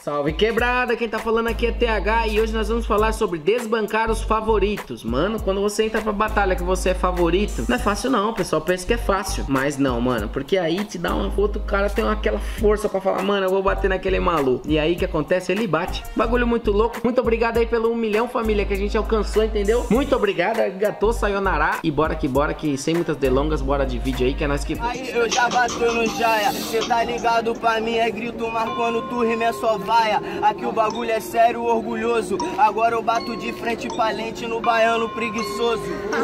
Salve quebrada, quem tá falando aqui é TH e hoje nós vamos falar sobre desbancar os favoritos. Mano, quando você entra pra batalha que você é favorito, não é fácil não, o pessoal pensa que é fácil. Mas não, mano, porque aí te dá uma... outro cara tem aquela força pra falar, mano, eu vou bater naquele maluco. E aí o que acontece? Ele bate. Bagulho muito louco. Muito obrigado aí pelo 1 milhão, família, que a gente alcançou, entendeu? Muito obrigado, arigatou, sayonara. E bora que sem muitas delongas, bora de vídeo aí, que é nós que... Aí eu já bato no jaia, cê tá ligado, pra mim é grito, mas quando tu rima é só vaia. Aqui o bagulho é sério, orgulhoso. Agora eu bato de frente pra lente no baiano preguiçoso.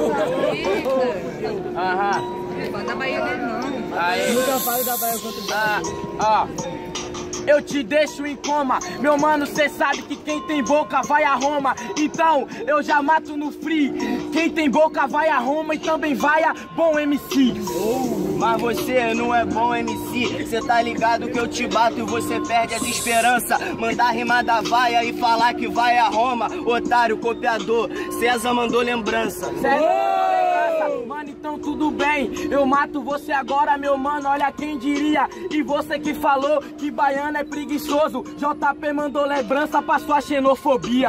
Aham. Não da Bahia dele não. Aí. Nunca falo da Bahia contra o Bahia. Eu te deixo em coma, meu mano, cê sabe que quem tem boca vai a Roma. Então eu já mato no free. Quem tem boca vai a Roma e também vai a bom MC. Mas você não é bom MC. Cê tá ligado que eu te bato e você perde as esperanças. Mandar rimar da vaia e falar que vai a Roma. Otário, copiador, César mandou lembrança. Mano, então tudo bem, eu mato você agora, meu mano, olha quem diria. E você que falou que baiano é preguiçoso, JP mandou lembrança pra sua xenofobia.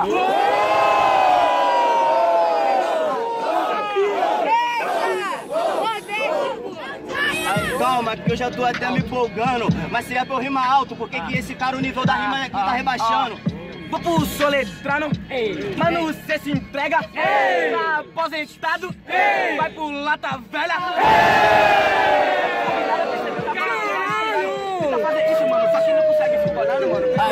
Calma, que eu já tô até me empolgando. Mas se é pra eu rimar alto, por que que esse cara, o nível da rima aqui tá rebaixando? Vou pro soletrano, mano, cê se entrega, tá aposentado, vai pro lata velha. Tá fazendo isso, mano, só que não consegue se colando,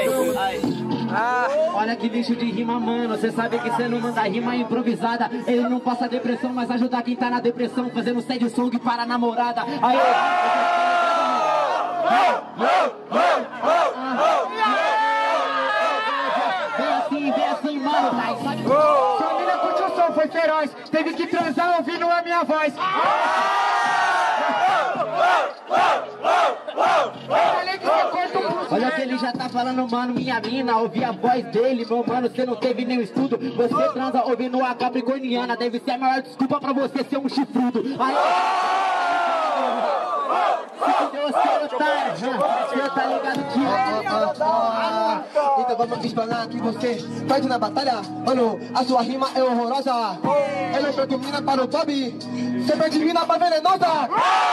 mano. Olha que bicho de rima, mano. Cê sabe que cê não manda rima improvisada. Ele não passa depressão, mas ajuda quem tá na depressão, fazendo sad song para a namorada. Aí vem assim, mano. Sua mina curte o som, foi feroz. Teve que transar ouvindo a minha voz. Olha que ele já tá falando, mano, minha mina. Ouvi a voz dele, meu mano, você não teve nenhum estudo. Você transa ouvindo a capricorniana. Deve ser a maior desculpa pra você ser um chifrudo. Aí... Deus, você tá ligado que então vamos explanar que você perde na batalha. Mano, a sua rima é horrorosa. Ela perde mina para o Toby. Você perde mina para venenosa.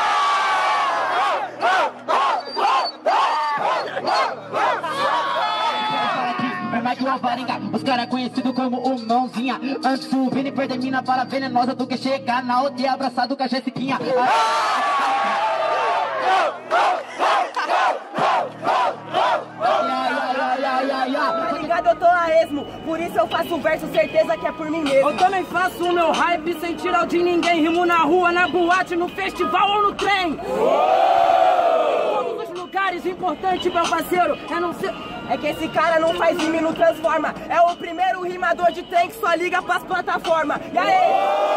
Mais que uma varinga, os caras conhecidos como o mãozinha. Antes subindo e perder mina para venenosa do que chegar na aldeia abraçado com a Jessiquinha. Tá ligado, eu tô a esmo, por isso eu faço um verso, certeza que é por mim mesmo. Eu também faço o meu hype sem tirar o de ninguém. Rimo na rua, na boate, no festival ou no trem. Todos os lugares, importante, meu parceiro, é não ser... É que esse cara não faz rima e não transforma. É o primeiro rimador de trem que só liga pras plataformas. E aí?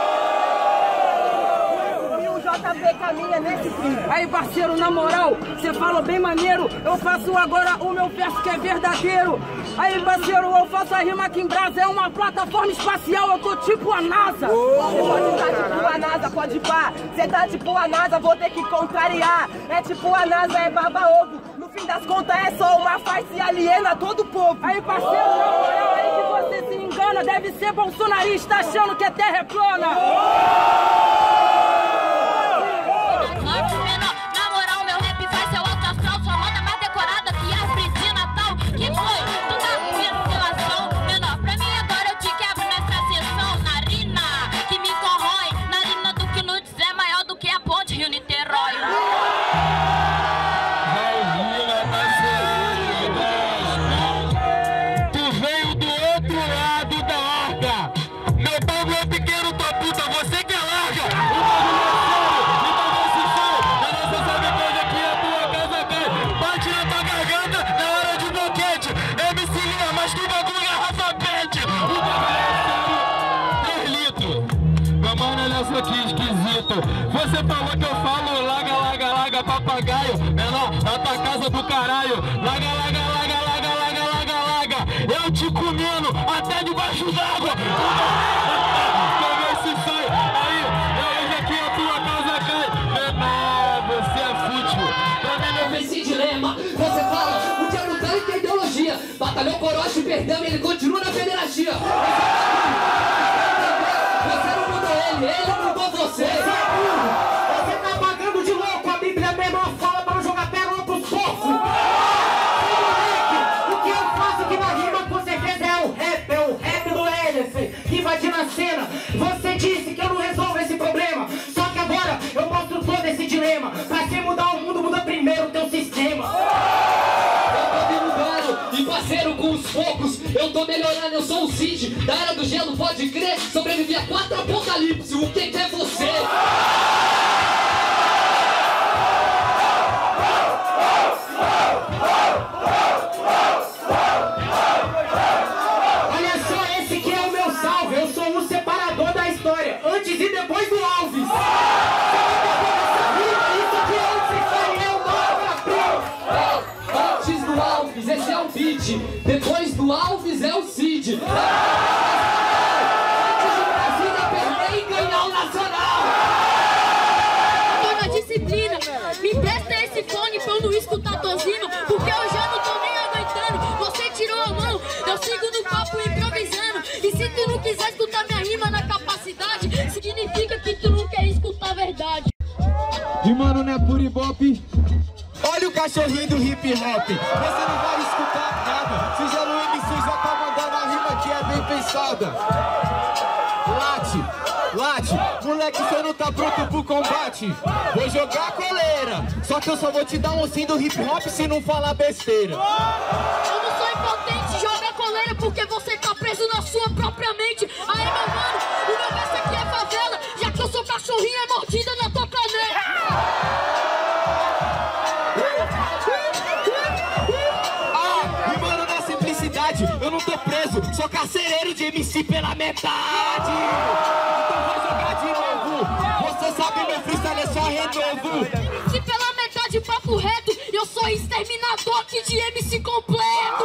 E o JP caminha nesse fim. Aí, parceiro, na moral, você falou bem maneiro. Eu faço agora o meu verso que é verdadeiro. Aí, parceiro, eu faço a rima aqui em Brasa. É uma plataforma espacial, eu tô tipo a NASA. Você pode estar tipo a NASA, pode pá. Você tá tipo a NASA, vou ter que contrariar. É tipo a NASA, é baba-ovo. No fim das contas é só uma farsa e aliena todo o povo. Aí, parceiro, na moral, aí que você se engana. Deve ser bolsonarista achando que a terra é plana. Na moral, meu rap faz seu alto astral. Sua moda mais decorada que a Frisi Natal. Que foi? Tu tá vendo relação? Menor, pra mim agora eu te quebro nessa sessão. Narina, que me corrói. Narina do que nudes é maior do que a ponte Rio-Niterói. Que esquisito. Você falou que eu falo laga, laga, laga, papagaio. Menor, na tua casa do caralho. Laga, laga, laga, laga, laga, laga, laga. Eu te comendo até debaixo d'água. Como esse sai? Aí, hoje aqui a tua casa cai. Menor, você é fútil. Pra mim não vem esse dilema. Você fala, o diabo tá em ideologia. batalhão Corote perdemos, ele continua na federacia. Você não mudou ele mudou você. Você tá pagando de louco, a Bíblia menor fala para não jogar pérola pros porcos. O que eu faço aqui na rima com certeza é o rap do Ellison, invadindo a cena. Você disse que eu não resolvo esse problema, só que agora eu mostro todo esse dilema. Pra você mudar o mundo, muda primeiro o teu sistema. Eu tô me mudando e parceiro com os poucos, eu tô melhorando, eu sou o Cid da Era do Gelo, pode crer, sobrevivi a 4 apocalipse, o que é você? Olha só, esse que é o meu salve, eu sou o separador da história, antes e depois do Alves. Antes do Alves, esse é o beat. Depois do Alves é o Cid. Antes de Brasília perder e ganhar o Nacional. Tô na disciplina, me empresta esse fone pra eu não escutar tozino, porque eu já não tô nem aguentando. Você tirou a mão, eu sigo no papo improvisando. E se tu não quiser escutar minha rima na capacidade, significa que tu não quer escutar a verdade. Rimando não é por ibope. Olha o cachorrinho do hip hop. Você não vai escutar nada. Singelo MC já tá mandando a rima que é bem pensada. Late, moleque, você não tá pronto pro combate. Vou jogar a coleira, só que eu só vou te dar um sim do hip hop se não falar besteira. Eu não sou impotente, joga a coleira porque você tá preso na sua própria mente. Aí meu mano, o meu verso aqui é favela, já que eu sou cachorrinho é mordida na tua canela. Rimando na simplicidade, eu não tô preso, sou carcereiro de MC pela metade. Então vou jogar de novo, você sabe meu freestyle é só renovo. Se pela metade papo reto, eu sou exterminador aqui de MC completo.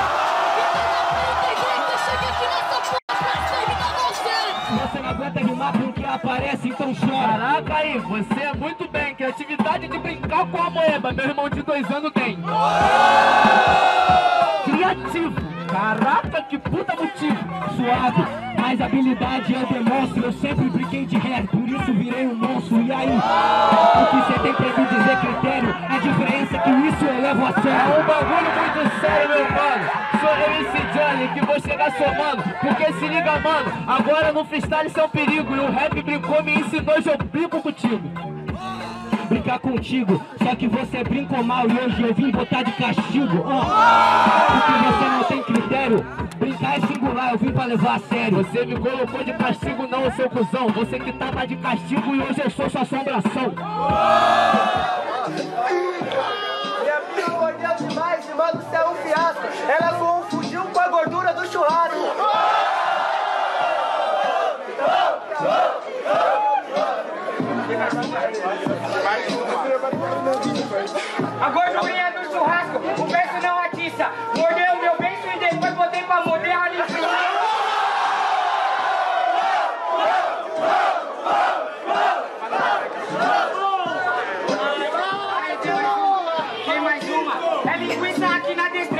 Eu cheguei aqui nessa porra pra exterminar você. Você não aguenta rimar porque aparece, então chora. Caraca aí, você é muito bem. Criatividade de brincar com a moeba, meu irmão de 2 anos tem. Criativo. Caraca, que puta motivo. Suave, mas habilidade eu demonstro. Eu sempre brinquei de rap, por isso virei um monstro. E aí, o que você tem pra me dizer, critério? A diferença é que isso eu levo a sério. É um bagulho muito sério, meu mano. Sou MC Johnny, que vou chegar somando. Porque se liga, mano, agora no freestyle isso é um perigo. E o rap brincou, me ensinou, hoje eu brinco contigo. Brincar contigo, só que você brincou mal e hoje eu vim botar de castigo. Porque você não tem critério, brincar é singular, eu vim pra levar a sério. Você me colocou de castigo não, seu cuzão. Você que tava de castigo e hoje eu sou sua assombração. Minha filha mordeu demais, irmã do céu um fiasco. Ela confundiu com a gordura do churrasco. A gordurinha do churrasco, o verso não atiça. Mordei o meu beijo e depois botei pra morder a lixa. Tem mais uma. É linguiça aqui na descrição.